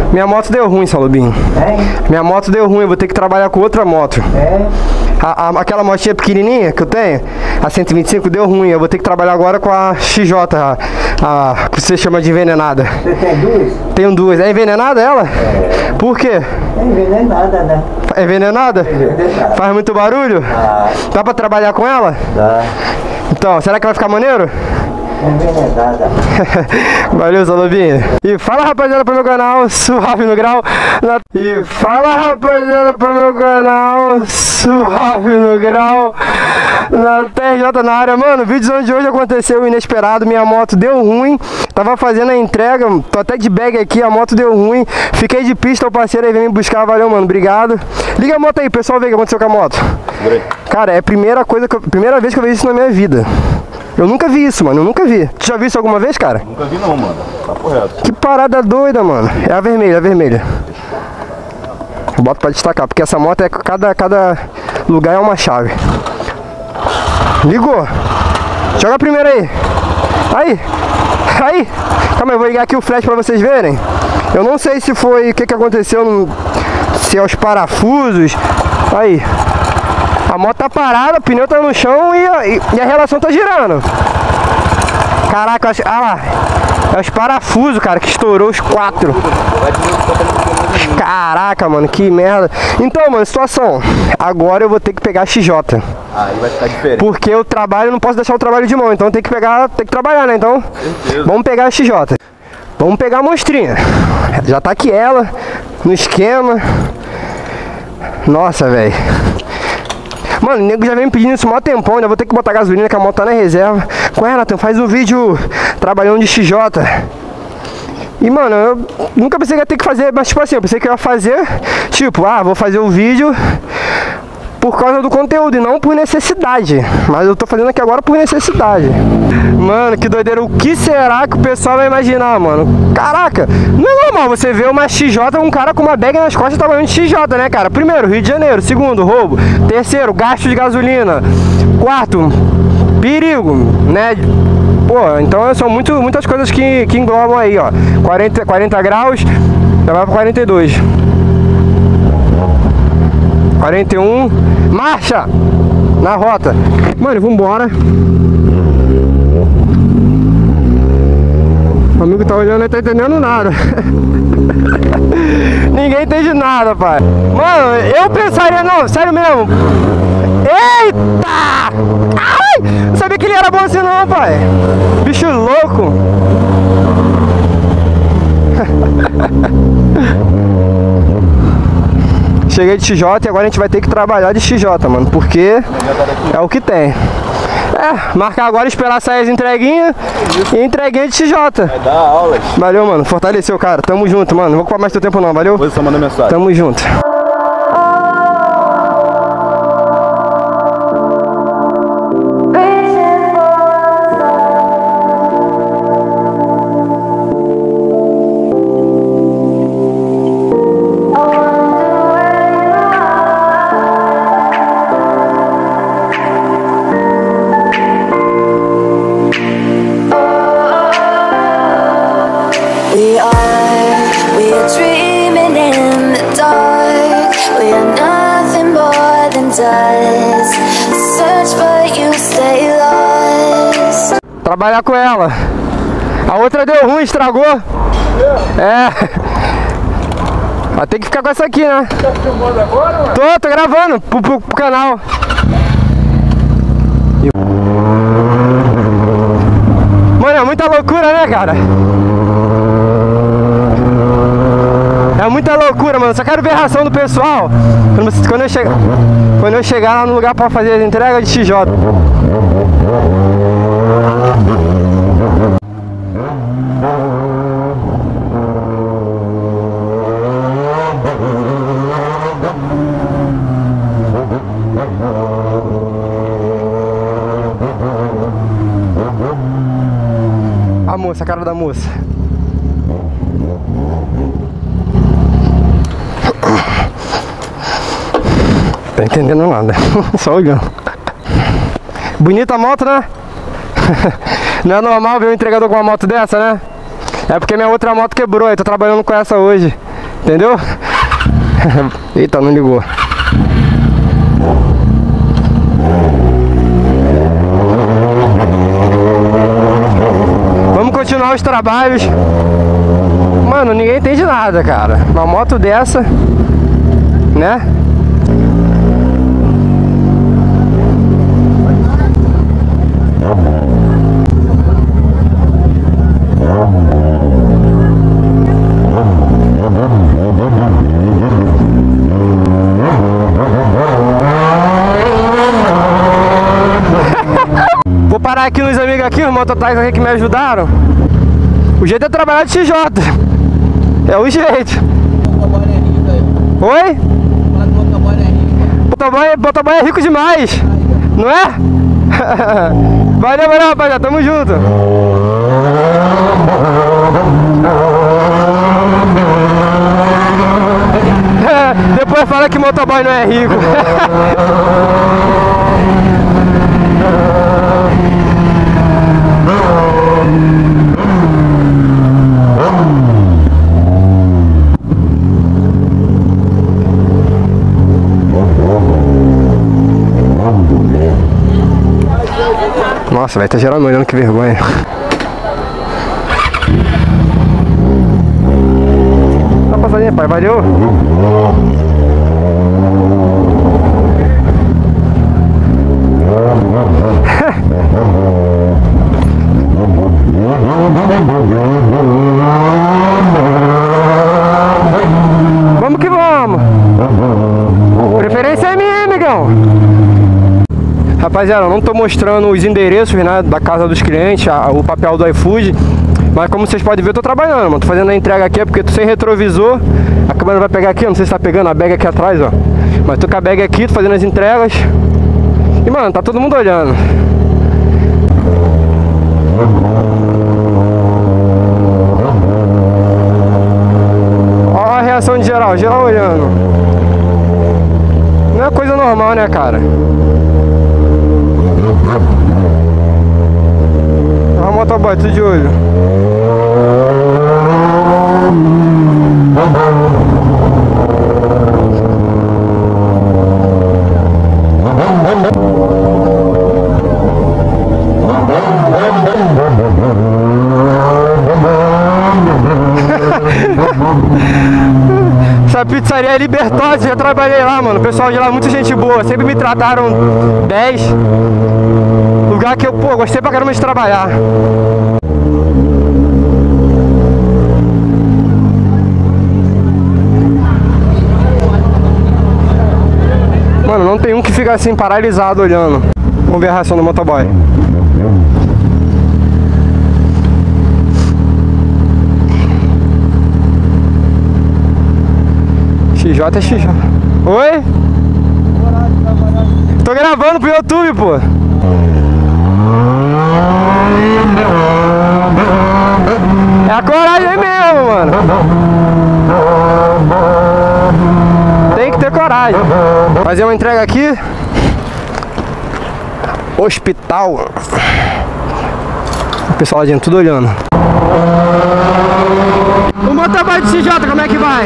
Minha moto deu ruim, Salubinho. Minha moto deu ruim, eu vou ter que trabalhar com outra moto. Aquela motinha pequenininha que eu tenho, a 125, deu ruim. Eu vou ter que trabalhar agora com a XJ, a que você chama de envenenada. Você tem duas? Tenho duas. É envenenada ela? Por quê? É envenenada, né? É envenenada? Envenenada. Faz muito barulho? Dá pra trabalhar com ela? Dá. Então, será que vai ficar maneiro? Envenenada. Valeu, Salubinho. E fala, rapaziada, pro meu canal Suave no Grau. E fala, rapaziada, pro meu canal Suave no Grau. Na TJ na área. Mano, o vídeo de hoje aconteceu inesperado. Minha moto deu ruim. Tava fazendo a entrega. Tô até de bag aqui, a moto deu ruim. Fiquei de pista, o parceiro aí veio me buscar. Valeu, mano, obrigado. Liga a moto aí, pessoal, vê o que aconteceu com a moto. Cara, é a primeira vez que eu vejo isso na minha vida. Eu nunca vi isso, mano, eu nunca vi. Tu já viu isso alguma vez, cara? Nunca vi não, mano. Tá correto. Que parada doida, mano. É a vermelha, a vermelha. Bota pra destacar, porque essa moto é cada lugar é uma chave. Ligou. Joga primeiro aí. Aí. Calma aí, eu vou ligar aqui o flash pra vocês verem. Eu não sei se foi o que aconteceu, se é os parafusos. Aí. A moto tá parada, o pneu tá no chão e a relação tá girando. Caraca, ah lá. É os parafusos, cara, que estourou os 4. Caraca, mano, que merda. Então, mano, situação. Agora eu vou ter que pegar a XJ. Aí vai ficar diferente. Porque eu trabalho, não posso deixar o trabalho de mão. Então tem que trabalhar, né? Então, vamos pegar a XJ. Vamos pegar a monstrinha. Já tá aqui ela, no esquema. Nossa, velho. Mano, o nego já vem me pedindo isso há mó tempão, ainda vou ter que botar gasolina, que a moto tá na reserva. Qual é, Nathan? Faz um vídeo trabalhando de XJ. E, mano, eu nunca pensei que ia ter que fazer, mas tipo assim, eu pensei que eu ia fazer, tipo, vou fazer o vídeo por causa do conteúdo e não por necessidade. Mas eu tô fazendo aqui agora por necessidade. Mano, que doideira. O que será que o pessoal vai imaginar, mano? Caraca, não é normal você ver uma XJ, um cara com uma bag nas costas trabalhando de XJ, né, cara? Primeiro, Rio de Janeiro. Segundo, roubo. Terceiro, gasto de gasolina. Quarto, perigo, né? Pô, então são muitas coisas que englobam aí, ó. 40 graus, já vai pra 42. 41, marcha! Na rota. Mano, vambora. O amigo tá olhando e não tá entendendo nada. Ninguém entende nada, pai. Mano, eu pensaria, não, sério mesmo. Eita! Ai! Não sabia que ele era bom assim não, pai. Bicho louco. Cheguei de XJ e agora a gente vai ter que trabalhar de XJ, mano. Porque é o que tem. Marcar agora, esperar sair as entreguinhas e entreguinha de XJ. Vai dar aulas. Valeu, mano. Fortaleceu, cara. Tamo junto, mano. Não vou ocupar mais teu tempo não, valeu? Depois você manda mensagem. Tamo junto. We are dreaming in the dark. We are nothing more than dust. Search but you stay lost. Trabalhar com ela. A outra deu ruim, estragou. Vai ter que ficar com essa aqui, né? Tá filmando agora, mano? Tô gravando pro canal. Mano, é muita loucura, né, cara? É muita loucura, mano. Só quero ver a reação do pessoal quando eu chegar lá no lugar pra fazer a entrega de XJ. A moça, a cara da moça. Tá entendendo nada, só olhando. Bonita a moto, né? Não é normal ver um entregador com uma moto dessa, né? É porque minha outra moto quebrou, eu tô trabalhando com essa hoje. Entendeu? Eita, não ligou. Vamos continuar os trabalhos. Mano, ninguém entende nada, cara. Uma moto dessa, né? Vou parar aqui nos amigos aqui, os mototáxis aqui que me ajudaram. O jeito é trabalhar de XJ. É o jeito. Oi? Motoboy é rico demais. Não é? Valeu, rapaziada. Tamo junto. Depois fala que motoboy não é rico. Nossa, vai estar geral me olhando, que vergonha. Dá uma passadinha, pai, valeu. Vamos que vamos. Preferência é minha, amigão. Rapaziada, eu não tô mostrando os endereços, né, da casa dos clientes, o papel do iFood. Mas como vocês podem ver, eu tô trabalhando, mano. Tô fazendo a entrega aqui, porque tô sem retrovisor. A câmera vai pegar aqui, não sei se tá pegando a bag aqui atrás, ó. Mas tô com a bag aqui, tô fazendo as entregas. E, mano, tá todo mundo olhando. Olha a reação de geral olhando. Não é coisa normal, né, cara? Olha o motoboy, tudo de olho. Essa pizzaria é Libertose, já trabalhei lá, mano. O pessoal de lá, muita gente boa, sempre me trataram 10. Lugar que eu, pô, gostei pra caramba de trabalhar. Mano, não tem um que fica assim paralisado olhando. Vamos ver a reação do motoboy. XJ é XJ. Oi? Tô gravando pro YouTube, pô. É a coragem mesmo, mano. Tem que ter coragem. Fazer uma entrega aqui. Hospital. O pessoal lá dentro tudo olhando. O motoboy de XJ, como é que vai?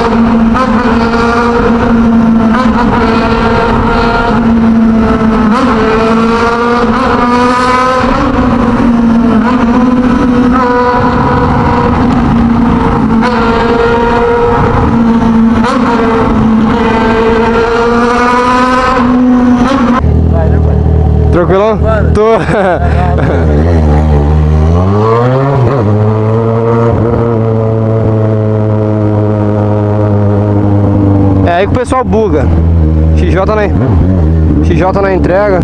Tranquilão? Tô. É aí que o pessoal buga. XJ na entrega.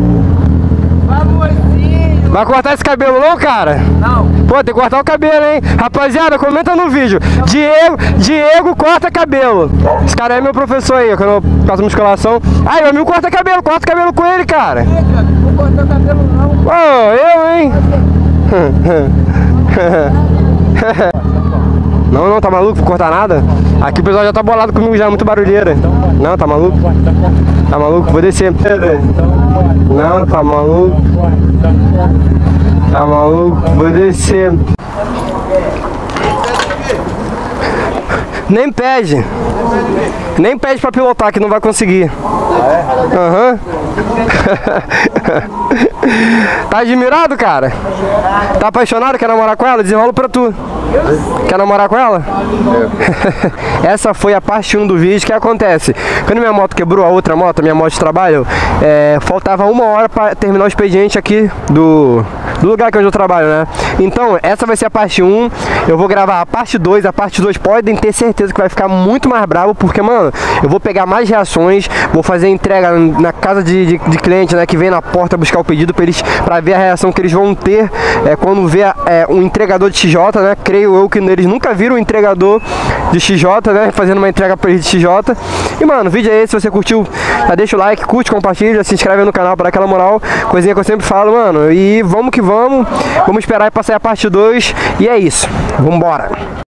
Vai cortar esse cabelo não, cara? Não. Pô, tem que cortar o cabelo, hein? Rapaziada, comenta no vídeo. Diego corta cabelo. Esse cara é meu professor aí, quando eu faço musculação. Ai, meu amigo corta cabelo com ele, cara. Não cortou cabelo não. Pô, eu, hein? Não, tá maluco? Vou cortar nada? Aqui o pessoal já tá bolado comigo já, muito barulheira. Não, tá maluco? Tá maluco? Vou descer. Não, tá maluco? Tá maluco? Vou descer. Nem pede. Nem pede pra pilotar, que não vai conseguir. Aham. Tá admirado, cara? Tá apaixonado? Quer namorar com ela? Desenrola pra tu. Quer namorar com ela? Essa foi a parte 1 do vídeo. O que acontece? Quando minha moto quebrou, a outra moto, minha moto de trabalho, faltava 1 hora pra terminar o expediente aqui do lugar que onde eu trabalho, né? Então, essa vai ser a parte 1. Eu vou gravar a parte 2. A parte 2 podem ter certeza que vai ficar muito mais bravo, porque, mano, eu vou pegar mais reações, vou fazer entrega na casa de cliente, né, que vem na porta buscar o pedido pra ver a reação que eles vão ter quando vê um entregador de XJ, né? Creio eu que eles nunca viram um entregador de XJ, né? Fazendo uma entrega pra eles de XJ. E, mano, o vídeo é esse. Se você curtiu, já deixa o like, curte, compartilha, se inscreve no canal para dar aquela moral. Coisinha que eu sempre falo, mano. E vamos que vamos. Vamos esperar pra sair a parte 2. E é isso. Vambora.